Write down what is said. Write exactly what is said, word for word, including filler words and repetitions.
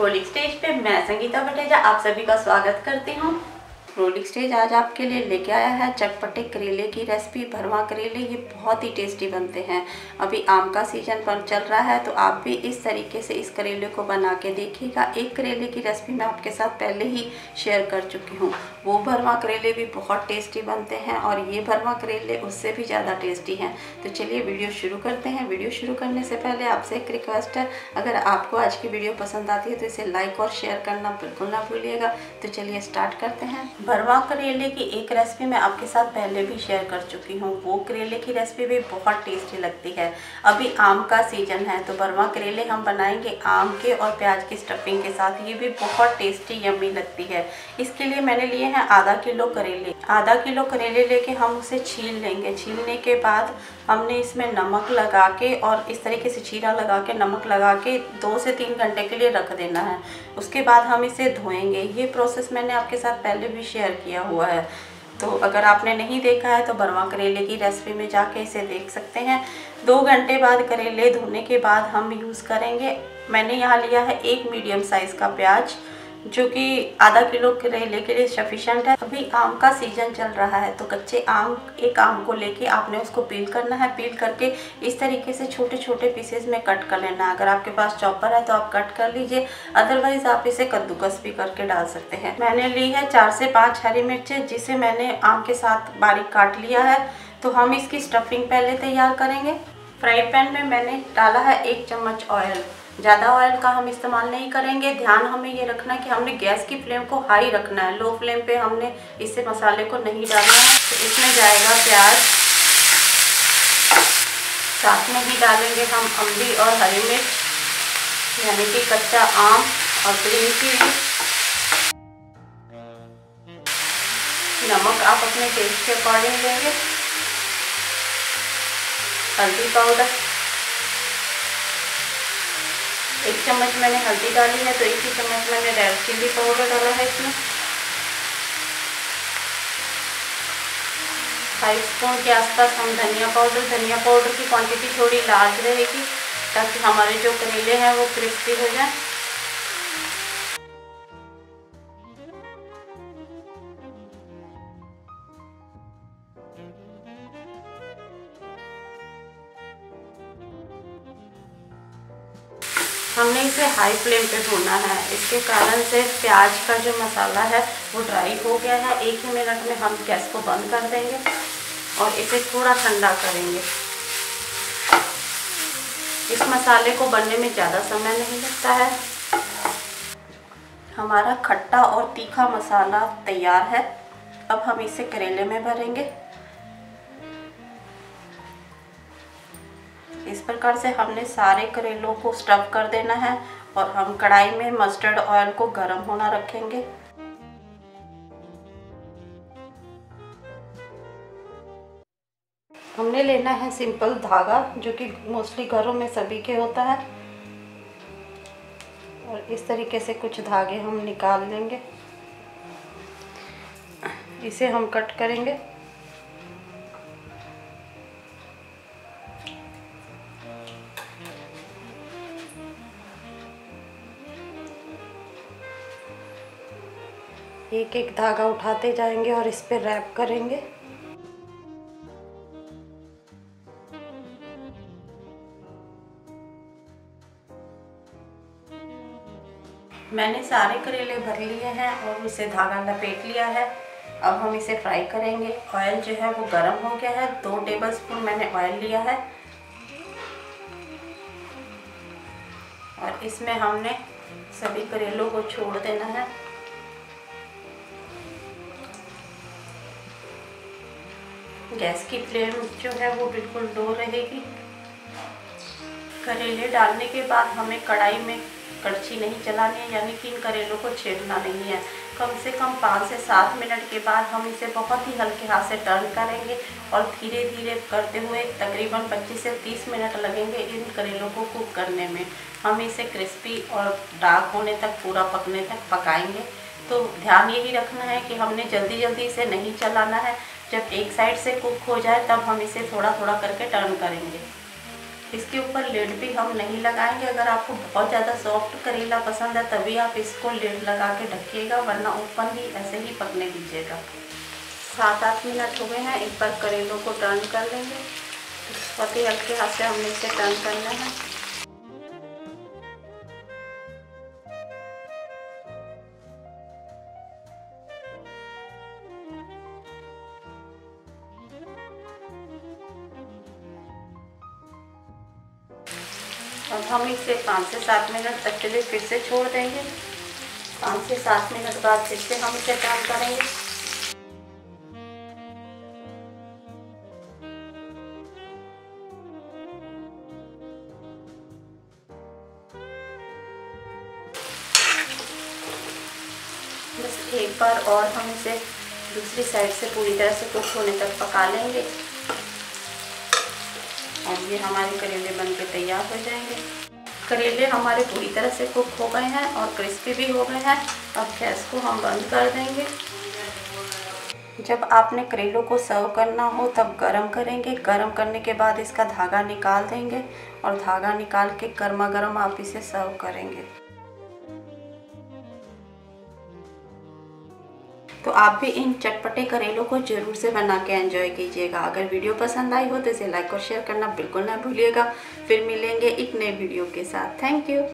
Rolling stage पे मैं संगीता बटेजा आप सभी का स्वागत करती हूँ। रोलिंग स्टेज आज आपके लिए लेके आया है चटपटे करेले की रेसिपी। भरवा करेले ये बहुत ही टेस्टी बनते हैं। अभी आम का सीजन पर चल रहा है तो आप भी इस तरीके से इस करेले को बना के देखिएगा। एक करेले की रेसिपी मैं आपके साथ पहले ही शेयर कर चुकी हूँ। वो भरवा करेले भी बहुत टेस्टी बनते हैं और ये भरवा करेले उससे भी ज़्यादा टेस्टी हैं। तो चलिए वीडियो शुरू करते हैं। वीडियो शुरू करने से पहले आपसे एक रिक्वेस्ट है, अगर आपको आज की वीडियो पसंद आती है तो इसे लाइक और शेयर करना बिल्कुल ना भूलिएगा। तो चलिए स्टार्ट करते हैं। भरवा करेले की एक रेसिपी मैं आपके साथ पहले भी शेयर कर चुकी हूँ। वो करेले की रेसिपी भी बहुत टेस्टी लगती है। अभी आम का सीजन है तो भरवा करेले हम बनाएंगे आम के और प्याज की स्टफिंग के साथ। ये भी बहुत टेस्टी यम्मी लगती है। इसके लिए मैंने लिए हैं आधा किलो करेले। आधा किलो करेले लेके हम उसे छील लेंगे। छीलने के बाद हमने इसमें नमक लगा के और इस तरीके से चीरा लगा के नमक लगा के दो से तीन घंटे के लिए रख देना है। उसके बाद हम इसे धोएंगे। ये प्रोसेस मैंने आपके साथ पहले भी शेयर किया हुआ है, तो अगर आपने नहीं देखा है तो भरवा करेले की रेसिपी में जाके इसे देख सकते हैं। दो घंटे बाद करेले धोने के बाद हम यूज़ करेंगे। मैंने यहाँ लिया है एक मीडियम साइज़ का प्याज, जो कि आधा किलो करेले के लिए सफिशेंट है। अभी आम का सीजन चल रहा है तो कच्चे आम एक आम को लेके आपने उसको पील करना है। पील करके इस तरीके से छोटे छोटे पीसेस में कट कर लेना है। अगर आपके पास चॉपर है तो आप कट कर लीजिए, अदरवाइज आप इसे कद्दूकस भी करके डाल सकते हैं। मैंने ली है चार से पाँच हरी मिर्चें, जिसे मैंने आम के साथ बारीक काट लिया है। तो हम इसकी स्टफिंग पहले तैयार करेंगे। फ्राई पैन में मैंने डाला है एक चम्मच ऑयल। ज़्यादा ऑयल का हम इस्तेमाल नहीं करेंगे। ध्यान हमें ये रखना है कि हमने गैस की फ्लेम को हाई रखना है। लो फ्लेम पे हमने इससे मसाले को नहीं डालना है। तो इसमें जाएगा प्याज, साथ में ही डालेंगे हम अम्बी और हरी मिर्च, यानी कि कच्चा आम और ग्रीन चिली। नमक आप अपने टेस्ट के अकॉर्डिंग देंगे। हल्दी पाउडर एक चम्मच मैंने हल्दी डाली है, तो एक ही चम्मच मैंने रेड चिल्ली पाउडर डाला है इसमें। फाइव स्पून के आसपास हम धनिया पाउडर धनिया पाउडर की क्वांटिटी थोड़ी लार्ज रहेगी ताकि हमारे जो करेले हैं वो क्रिस्पी हो जाए। हमने इसे हाई फ्लेम पे भूनना है। इसके कारण से प्याज का जो मसाला है वो ड्राई हो गया है। एक ही मिनट में हम गैस को बंद कर देंगे और इसे थोड़ा ठंडा करेंगे। इस मसाले को बनने में ज़्यादा समय नहीं लगता है। हमारा खट्टा और तीखा मसाला तैयार है। अब हम इसे करेले में भरेंगे। इस प्रकार से हमने सारे करेलों को स्टफ कर देना है और हम कढ़ाई में मस्टर्ड ऑयल को गर्म होना रखेंगे। हमने लेना है सिंपल धागा, जो कि मोस्टली घरों में सभी के होता है, और इस तरीके से कुछ धागे हम निकाल लेंगे। इसे हम कट करेंगे। एक एक धागा उठाते जाएंगे और इस पे रैप करेंगे। मैंने सारे करेले भर लिए हैं और उसे धागा लपेट लिया है। अब हम इसे फ्राई करेंगे। ऑयल जो है वो गर्म हो गया है। दो टेबलस्पून मैंने ऑयल लिया है और इसमें हमने सभी करेलों को छोड़ देना है। गैस की फ्लेम जो है वो बिल्कुल लो रहेगी। करेले डालने के बाद हमें कढ़ाई में कड़छी नहीं चलानी है, यानी कि इन करेलों को छेड़ना नहीं है। कम से कम पाँच से सात मिनट के बाद हम इसे बहुत ही हल्के हाथ से टर्न करेंगे और धीरे धीरे करते हुए तकरीबन पच्चीस से तीस मिनट लगेंगे इन करेलों को कुक करने में। हम इसे क्रिस्पी और डार्क होने तक, पूरा पकने तक पकाएंगे। तो ध्यान यही रखना है कि हमने जल्दी जल्दी इसे नहीं चलाना है। जब एक साइड से कुक हो जाए तब हम इसे थोड़ा थोड़ा करके टर्न करेंगे। इसके ऊपर लिड भी हम नहीं लगाएंगे। अगर आपको बहुत ज़्यादा सॉफ्ट करेला पसंद है तभी आप इसको लिड लगा के ढकिएगा, वरना ऊपर ही ऐसे ही पकने दीजिएगा। सात आठ मिनट हो गए हैं। एक बार करेलों को टर्न कर लेंगे। बहुत ही हल्के हाथ से हमने इसे टर्न करना है। अब हम इसे पाँच से सात मिनट तक के लिए फिर से छोड़ देंगे। पाँच से सात मिनट बाद फिर से हम इसे टर्न करेंगे। बस एक बार और हम इसे दूसरी साइड से पूरी तरह से कुक होने तक पका लेंगे और ये हमारे करेले बनके तैयार हो जाएंगे। करेले हमारे पूरी तरह से कुक हो गए हैं और क्रिस्पी भी हो गए हैं। अब गैस को हम बंद कर देंगे। जब आपने करेलों को सर्व करना हो तब गरम करेंगे। गरम करने के बाद इसका धागा निकाल देंगे और धागा निकाल के गर्मा गर्म आप इसे सर्व करेंगे। तो आप भी इन चटपटे करेलों को जरूर से बना के एंजॉय कीजिएगा। अगर वीडियो पसंद आई हो तो इसे लाइक और शेयर करना बिल्कुल ना भूलिएगा। फिर मिलेंगे एक नए वीडियो के साथ। Thank you.